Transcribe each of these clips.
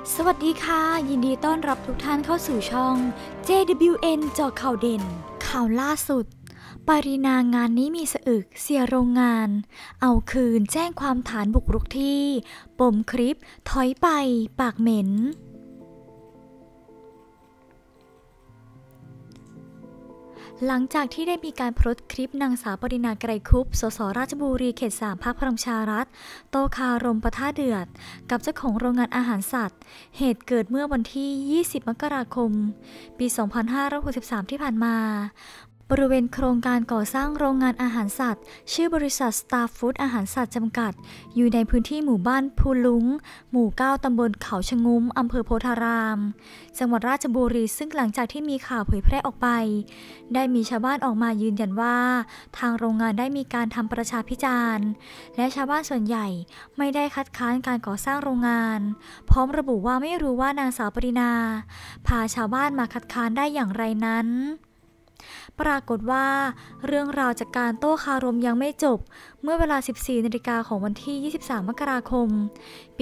สวัสดีค่ะยินดีต้อนรับทุกท่านเข้าสู่ช่อง JWN เจาะข่าวเด่นข่าวล่าสุดปรินางานนี้มีสะอึกเสียโรงงานเอาคืนแจ้งความฐานบุกรุกที่ปมคลิปถอยไปปากเหม็นหลังจากที่ได้มีการโพสต์คลิปนางสาวปรินาไกรคุปสสราชบุรีเขต 3 พรรคพลังประชารัฐโต้คารมปะทะเดือดกับเจ้าของโรงงานอาหารสัตว์เหตุเกิดเมื่อวันที่ 20 มกราคม ปี 2563 ที่ผ่านมาบริเวณโครงการก่อสร้างโรงงานอาหารสัตว์ชื่อบริษัท Star Food อาหารสัตว์จำกัดอยู่ในพื้นที่หมู่บ้านภูลุงหมู่ 9 ตำบลเขาชะงุ้มอำเภอโพธารามจังหวัดราชบุรีซึ่งหลังจากที่มีข่าวเผยแพร่ออกไปได้มีชาวบ้านออกมายืนยันว่าทางโรงงานได้มีการทำประชาพิจารณ์และชาวบ้านส่วนใหญ่ไม่ได้คัดค้านการก่อสร้างโรงงานพร้อมระบุว่าไม่รู้ว่านางสาวปรินาพาชาวบ้านมาคัดค้านได้อย่างไรนั้นปรากฏว่าเรื่องราวจากการโต้คารมยังไม่จบเมื่อเวลา 14 นาฬิกาของวันที่ 23 มกราคม ปี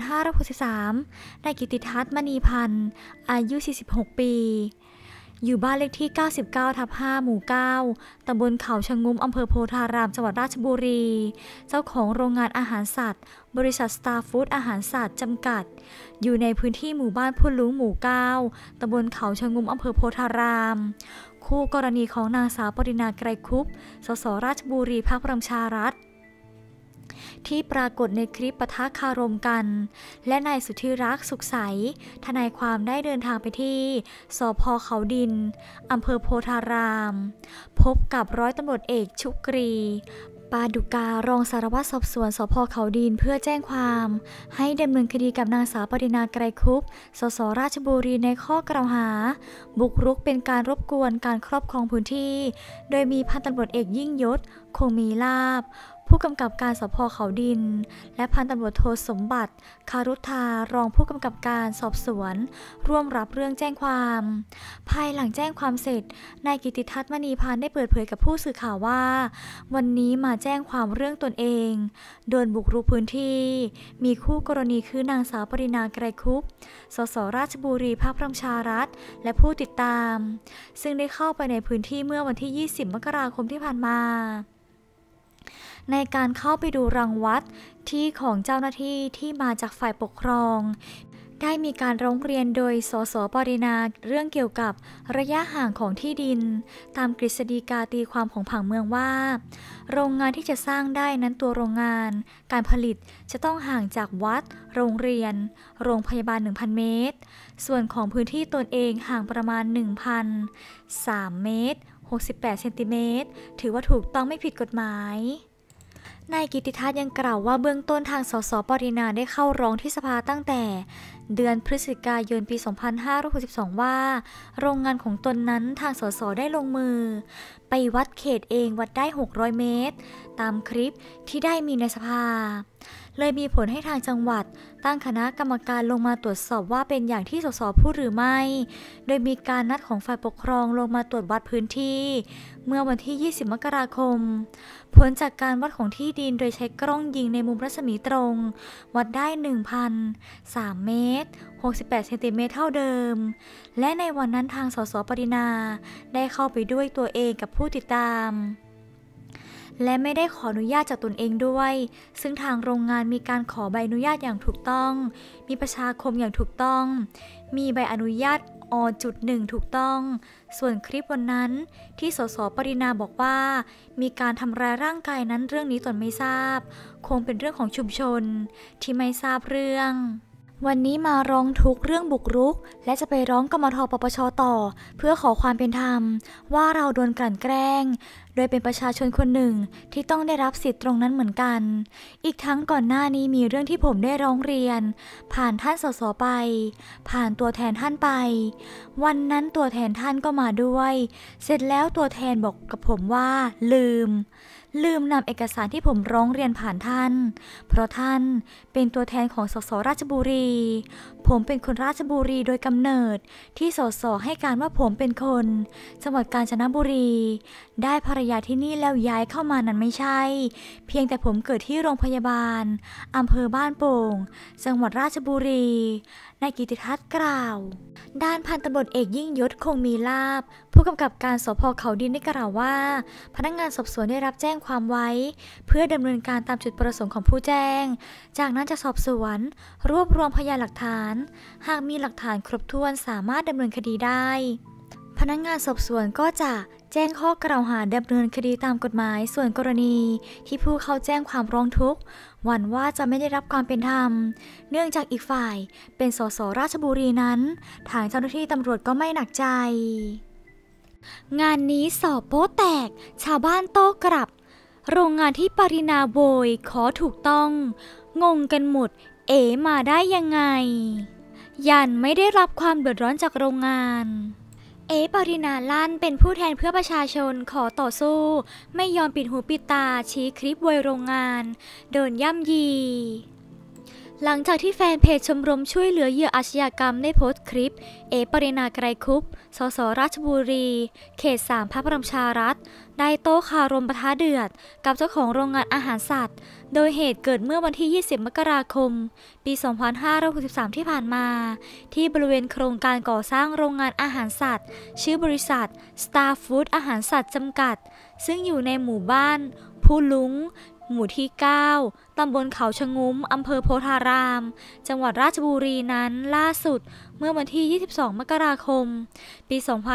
2563 นายกิติทัศน์มณีพันธ์อายุ 46 ปีอยู่บ้านเลขที่ 99/5 หมู่ 9 ตำบลเขาชะงุ้มอำเภอโพธาราม จังหวัดราชบุรี เจ้าของโรงงานอาหารสัตว์บริษัท Star Food อาหารสัตว์จำกัดอยู่ในพื้นที่หมู่บ้านพุลุงหมู่ 9 ตำบลเขาชะงุ้มอำเภอโพธารามคู่กรณีของนางสาวปรินาไกรคุปสสราชบุรีพรรคพลังประชารัฐที่ปรากฏในคลิปปะทะคารมกันและนายสุทธิรักษ์สุขใสทนายความได้เดินทางไปที่สภ.เขาดินอำเภอโพธารามพบกับร้อยตำรวจเอกชุกรีปาดุการองสารวัตรสอบสวนสภ.เขาดินเพื่อแจ้งความให้ดำเนินคดีกับนางสาวปรินาไกรคุปสสราชบุรีในข้อกล่าวหาบุกรุกเป็นการรบกวนการครอบครองพื้นที่โดยมีพันตำรวจเอกยิ่งยศคงมีลาภผู้กำกับการสภ.เขาดินและพันตำรวจโทสมบัติคารุธารองผู้กำกับการสอบสวนร่วมรับเรื่องแจ้งความภายหลังแจ้งความเสร็จนายกิติทัศน์มณีพันธ์ได้เปิดเผยกับผู้สื่อข่าวว่าวันนี้มาแจ้งความเรื่องตนเองโดนบุกรุกพื้นที่มีคู่กรณีคือนางสาวปรินาไกรคุปสสราชบุรีพรรคพลังประชารัฐและผู้ติดตามซึ่งได้เข้าไปในพื้นที่เมื่อวันที่ 20 มกราคมที่ผ่านมาในการเข้าไปดูรังวัดที่ของเจ้าหน้าที่ที่มาจากฝ่ายปกครองได้มีการร้องเรียนโดยสสปรินาเรื่องเกี่ยวกับระยะห่างของที่ดินตามกฤษฎีกาตีความของผังเมืองว่าโรงงานที่จะสร้างได้นั้นตัวโรงงานการผลิตจะต้องห่างจากวัดโรงเรียนโรงพยาบาล 1,000 เมตรส่วนของพื้นที่ตนเองห่างประมาณ 1,003 เมตร 68 เซนติเมตรถือว่าถูกต้องไม่ผิดกฎหมายนายกิติทัศน์ยังกล่าวว่าเบื้องต้นทางสสปรินาได้เข้าร้องที่สภาตั้งแต่เดือนพฤศจิกายนปี 2562 ว่าโรงงานของตนนั้นทางสสได้ลงมือไปวัดเขตเองวัดได้ 600 เมตรตามคลิปที่ได้มีในสภาเลยมีผลให้ทางจังหวัดตั้งคณะกรรมการลงมาตรวจสอบว่าเป็นอย่างที่สสพูดหรือไม่โดยมีการนัดของฝ่ายปกครองลงมาตรวจวัดพื้นที่เมื่อวันที่ 20 มกราคมผลจากการวัดของที่ดินโดยใช้กล้องยิงในมุมรัศมีตรงวัดได้ 1,003 เมตร 68 เซนติเมตรเท่าเดิมและในวันนั้นทางสสปรินาได้เข้าไปด้วยตัวเองกับผู้ติดตามและไม่ได้ขออนุญาตจากตนเองด้วยซึ่งทางโรงงานมีการขอใบอนุญาตอย่างถูกต้องมีประชาคมอย่างถูกต้องมีใบอนุญาต1 ถูกต้องส่วนคลิปวันนั้นที่สสปรินาบอกว่ามีการทำร้ายร่างกายนั้นเรื่องนี้ตนไม่ทราบคงเป็นเรื่องของชุมชนที่ไม่ทราบเรื่องวันนี้มาร้องทุกข์เรื่องบุกรุกและจะไปร้องกมท.ปปช.ต่อเพื่อขอความเป็นธรรมว่าเราโดนกลั่นแกล้งโดยเป็นประชาชนคนหนึ่งที่ต้องได้รับสิทธิ์ตรงนั้นเหมือนกันอีกทั้งก่อนหน้านี้มีเรื่องที่ผมได้ร้องเรียนผ่านท่านสสไปผ่านตัวแทนท่านไปวันนั้นตัวแทนท่านก็มาด้วยเสร็จแล้วตัวแทนบอกกับผมว่าลืมนำเอกสารที่ผมร้องเรียนผ่านท่านเพราะท่านเป็นตัวแทนของสสราชบุรีผมเป็นคนราชบุรีโดยกำเนิดที่สสให้การว่าผมเป็นคนจังหวัดกาญจนบุรีได้ภรรยาที่นี่แล้วย้ายเข้ามานั้นไม่ใช่เพียงแต่ผมเกิดที่โรงพยาบาลอำเภอบ้านโป่งจังหวัดราชบุรีนายกิติทัศน์กล่าวด้านพันตำรวจเอกยิ่งยศคงมีลาภผู้กำกับการสภ.เขาดินได้กล่าวว่าพนักงานสอบสวนได้รับแจ้งความไว้เพื่อดำเนินการตามจุดประสงค์ของผู้แจ้งจากนั้นจะสอบสวนรวบรวมพยานหลักฐานหากมีหลักฐานครบถ้วนสามารถดำเนินคดีได้พนักงานสอบสวนก็จะแจ้งข้อกล่าวหาดำเนินคดีตามกฎหมายส่วนกรณีที่ผู้เข้าแจ้งความร้องทุกข์หวั่นว่าจะไม่ได้รับความเป็นธรรมเนื่องจากอีกฝ่ายเป็นสสราชบุรีนั้นทางเจ้าหน้าที่ตำรวจก็ไม่หนักใจงานนี้สอบโป๊แตกชาวบ้านโต้กลับโรงงานที่ปรินาโวยขอถูกต้องงงกันหมดมาได้ยังไงยันไม่ได้รับความเดือดร้อนจากโรงงานปรินาลั่นเป็นผู้แทนเพื่อประชาชนขอต่อสู้ไม่ยอมปิดหูปิดตาชี้คลิปโวยโรงงานโดนย่ำยีหลังจากที่แฟนเพจชมรมช่วยเหลือเหยื่ออาชญากรรมได้โพสต์คลิปปรินาไกรคุปสสราชบุรีเขต 3 พระบรมชารัฐได้โต้คารมปะทะเดือดกับเจ้าของโรงงานอาหารสัตว์โดยเหตุเกิดเมื่อวันที่ 20 มกราคม ปี 2563 ที่ผ่านมาที่บริเวณโครงการก่อสร้างโรงงานอาหารสัตว์ชื่อบริษัท Star Food อาหารสัตว์จำกัดซึ่งอยู่ในหมู่บ้านผู้ลุงหมู่ที่ 9 ตำบลเขาชะงุ้มอำเภอโพธาราม จังหวัดราชบุรีนั้นล่าสุดเมื่อวันที่ 22 มกราคม ปี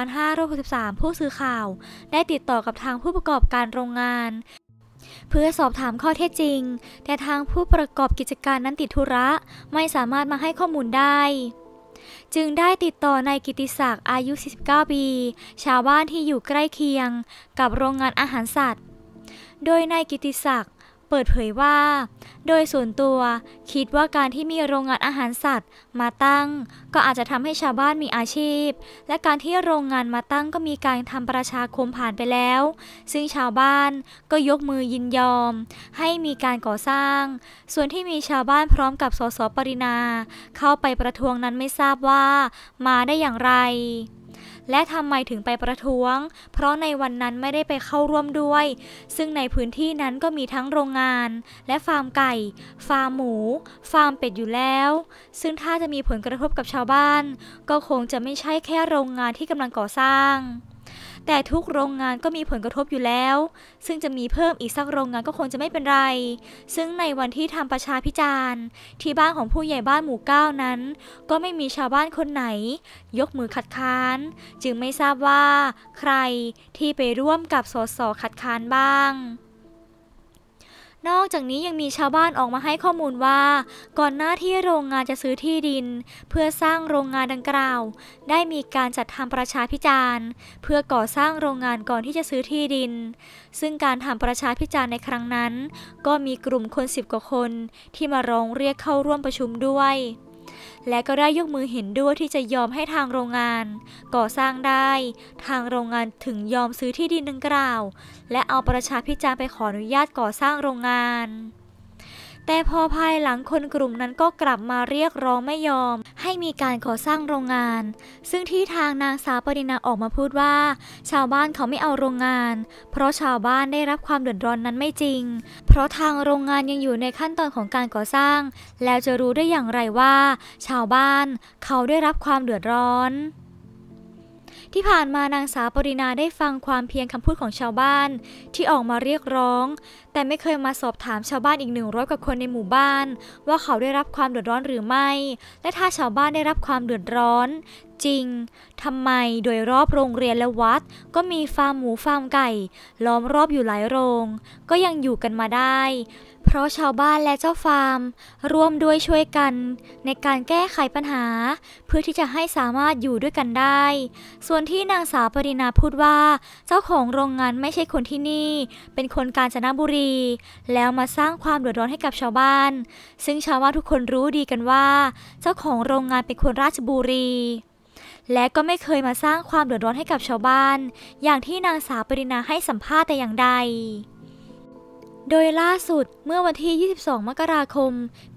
2563 ผู้สื่อข่าวได้ติดต่อกับทางผู้ประกอบการโรงงานเพื่อสอบถามข้อเท็จจริงแต่ทางผู้ประกอบกิจการนั้นติดธุระไม่สามารถมาให้ข้อมูลได้จึงได้ติดต่อนายกิติศักดิ์อายุ 49 ปีชาวบ้านที่อยู่ใกล้เคียงกับโรงงานอาหารสัตว์โดยนายกิติศักดิ์เปิดเผยว่าโดยส่วนตัวคิดว่าการที่มีโรงงานอาหารสัตว์มาตั้งก็อาจจะทำให้ชาวบ้านมีอาชีพและการที่โรงงานมาตั้งก็มีการทำประชาคมผ่านไปแล้วซึ่งชาวบ้านก็ยกมือยินยอมให้มีการก่อสร้างส่วนที่มีชาวบ้านพร้อมกับสสปรินาเข้าไปประท้วงนั้นไม่ทราบว่ามาได้อย่างไรและทำไมถึงไปประท้วงเพราะในวันนั้นไม่ได้ไปเข้าร่วมด้วยซึ่งในพื้นที่นั้นก็มีทั้งโรงงานและฟาร์มไก่ฟาร์มหมูฟาร์มเป็ดอยู่แล้วซึ่งถ้าจะมีผลกระทบกับชาวบ้านก็คงจะไม่ใช่แค่โรงงานที่กำลังก่อสร้างแต่ทุกโรงงานก็มีผลกระทบอยู่แล้วซึ่งจะมีเพิ่มอีกสักโรงงานก็คงจะไม่เป็นไรซึ่งในวันที่ทำประชาพิจารณ์ที่บ้านของผู้ใหญ่บ้านหมู่ 9นั้นก็ไม่มีชาวบ้านคนไหนยกมือคัดค้านจึงไม่ทราบว่าใครที่ไปร่วมกับสสคัดค้านบ้างนอกจากนี้ยังมีชาวบ้านออกมาให้ข้อมูลว่าก่อนหน้าที่โรงงานจะซื้อที่ดินเพื่อสร้างโรงงานดังกล่าวได้มีการจัดทำประชาพิจารณ์เพื่อก่อสร้างโรงงานก่อนที่จะซื้อที่ดินซึ่งการทำประชาพิจารณ์ในครั้งนั้นก็มีกลุ่มคน10 กว่าคนที่มาร้องเรียกเข้าร่วมประชุมด้วยและก็ได้ยกมือเห็นด้วยที่จะยอมให้ทางโรงงานก่อสร้างได้ทางโรงงานถึงยอมซื้อที่ดินดังกล่าวและเอาประชาพิจารณ์ไปขออนุญาตก่อสร้างโรงงานแต่พอภายหลังคนกลุ่มนั้นก็กลับมาเรียกร้องไม่ยอมให้มีการก่อสร้างโรงงานซึ่งที่ทางนางสาวปรินาออกมาพูดว่าชาวบ้านเขาไม่เอาโรงงานเพราะชาวบ้านได้รับความเดือดร้อนนั้นไม่จริงเพราะทางโรงงานยังอยู่ในขั้นตอนของการก่อสร้างแล้วจะรู้ได้อย่างไรว่าชาวบ้านเขาได้รับความเดือดร้อนที่ผ่านมานางสาวปรินาได้ฟังความเพียงคำพูดของชาวบ้านที่ออกมาเรียกร้องแต่ไม่เคยมาสอบถามชาวบ้านอีก100 กว่าคนในหมู่บ้านว่าเขาได้รับความเดือดร้อนหรือไม่และถ้าชาวบ้านได้รับความเดือดร้อนจริงทำไมโดยรอบโรงเรียนและวัดก็มีฟาร์มหมูฟาร์มไก่ล้อมรอบอยู่หลายโรงก็ยังอยู่กันมาได้เพราะชาวบ้านและเจ้าฟาร์มร่วมด้วยช่วยกันในการแก้ไขปัญหาเพื่อที่จะให้สามารถอยู่ด้วยกันได้ส่วนที่นางสาวปรินาพูดว่าเจ้าของโรงงานไม่ใช่คนที่นี่เป็นคนกาญจนบุรีแล้วมาสร้างความเดือดร้อนให้กับชาวบ้านซึ่งชาวบ้านทุกคนรู้ดีกันว่าเจ้าของโรงงานเป็นคนราชบุรีและก็ไม่เคยมาสร้างความเดือดร้อนให้กับชาวบ้านอย่างที่นางสาวปรินาให้สัมภาษณ์แต่อย่างใดโดยล่าสุดเมื่อวันที่ 22 มกราคม ปี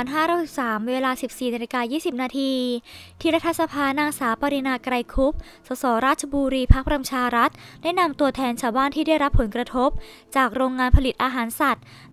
2563 เวลา 14:20 นาทีที่รัฐสภานางสาวปรินาไกรคุปสสราชบุรีพรรคประชารัฐได้นำตัวแทนชาวบ้านที่ได้รับผลกระทบจากโรงงานผลิตอาหารสัตว์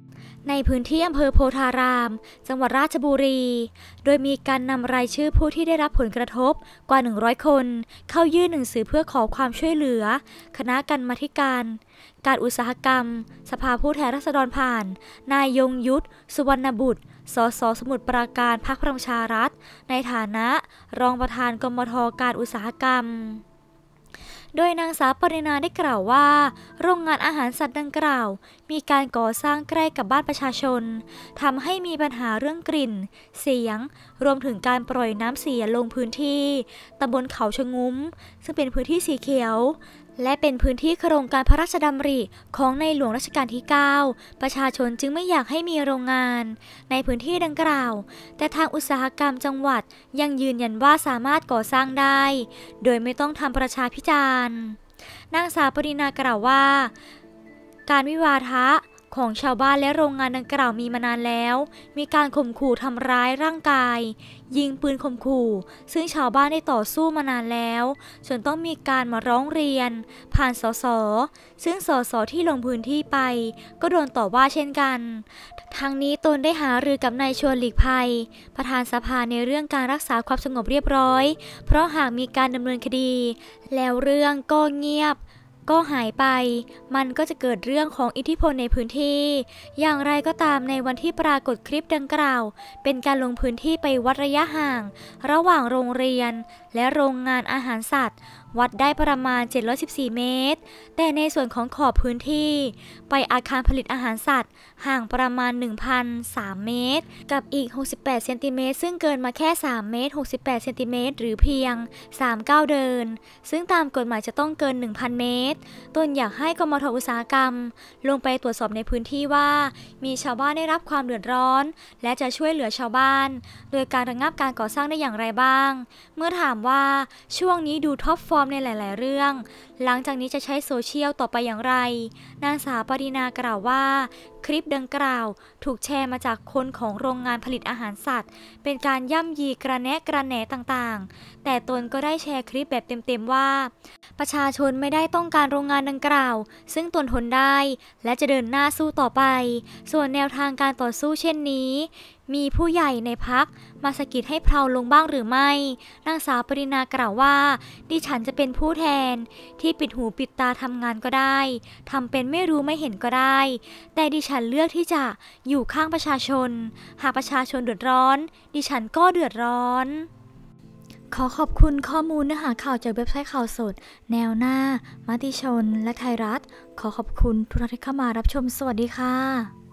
ในพื้นที่อำเภอโพธาราม จังหวัดราชบุรี โดยมีการนำรายชื่อผู้ที่ได้รับผลกระทบกว่า 100 คน เข้ายื่นหนังสือเพื่อขอความช่วยเหลือ คณะกรรมาธิการอุตสาหกรรม สภาผู้แทนราษฎรผ่าน นายยงยุทธ สุวรรณบุตร สสสมุทรปราการพรรคพลังประชารัฐ ในฐานะรองประธานกมท.การอุตสาหกรรม โดยนางสาวปรินาได้กล่าวว่าโรงงานอาหารสัตว์ดังกล่าวมีการก่อสร้างใกล้กับบ้านประชาชนทำให้มีปัญหาเรื่องกลิ่นเสียงรวมถึงการปล่อยน้ำเสียลงพื้นที่ตำบลเขาชะงุ้มซึ่งเป็นพื้นที่สีเขียวและเป็นพื้นที่โครงการพระราชดำริของในหลวงรัชกาลที่ 9ประชาชนจึงไม่อยากให้มีโรงงานในพื้นที่ดังกล่าวแต่ทางอุตสาหกรรมจังหวัดยังยืนยันว่าสามารถก่อสร้างได้โดยไม่ต้องทำประชาพิจารณ์นางสาวปรินากล่าวว่าการวิวาทะของชาวบ้านและโรงงานดังกล่าวมีมานานแล้วมีการข่มขู่ทำร้ายร่างกายยิงปืนข่มขู่ซึ่งชาวบ้านได้ต่อสู้มานานแล้วจนต้องมีการมาร้องเรียนผ่านสสซึ่งสสที่ลงพื้นที่ไปก็โดนต่อว่าเช่นกันทั้งนี้ตนได้หารือกับนายชวนหลีกภัยประธานสภาในเรื่องการรักษาความสงบเรียบร้อยเพราะหากมีการดำเนินคดีแล้วเรื่องก็เงียบก็หายไปมันก็จะเกิดเรื่องของอิทธิพลในพื้นที่อย่างไรก็ตามในวันที่ปรากฏคลิปดังกล่าวเป็นการลงพื้นที่ไปวัดระยะห่างระหว่างโรงเรียนและโรงงานอาหารสัตว์วัดได้ประมาณ714เมตรแต่ในส่วนของขอบพื้นที่ไปอาคารผลิตอาหารสัตว์ห่างประมาณ 1,003 เมตรกับอีก68เซนติเมตรซึ่งเกินมาแค่3เมตร68เซนติเมตรหรือเพียง3ก้าวเดินซึ่งตามกฎหมายจะต้องเกิน 1,000 เมตรตนอยากให้กมท.อุตสาหกรรมลงไปตรวจสอบในพื้นที่ว่ามีชาวบ้านได้รับความเดือดร้อนและจะช่วยเหลือชาวบ้านโดยการระงับการก่อสร้างได้อย่างไรบ้างเมื่อถามว่าช่วงนี้ดูท็อปฟอร์มในหลายๆเรื่องหลังจากนี้จะใช้โซเชียลต่อไปอย่างไรนางสาวปรินากล่าวว่าคลิปดังกล่าวถูกแชร์มาจากคนของโรงงานผลิตอาหารสัตว์เป็นการย่ำยีกระแนะกระแหนต่างๆแต่ตนก็ได้แชร์คลิปแบบเต็มๆว่าประชาชนไม่ได้ต้องการโรงงานดังกล่าวซึ่งตนทนได้และจะเดินหน้าสู้ต่อไปส่วนแนวทางการต่อสู้เช่นนี้มีผู้ใหญ่ในพรรคมาสะกิดให้เพลาลงบ้างหรือไม่นางสาวปรินากล่าวว่าดิฉันจะเป็นผู้แทนที่ปิดหูปิดตาทำงานก็ได้ทำเป็นไม่รู้ไม่เห็นก็ได้แต่ดิฉันเลือกที่จะอยู่ข้างประชาชนหากประชาชนเดือดร้อนดิฉันก็เดือดร้อนขอขอบคุณข้อมูลเนื้อหาข่าวจากเว็บไซต์ข่าวสดแนวหน้ามติชนและไทยรัฐขอขอบคุณทุกท่านที่เข้ามารับชมสวัสดีค่ะ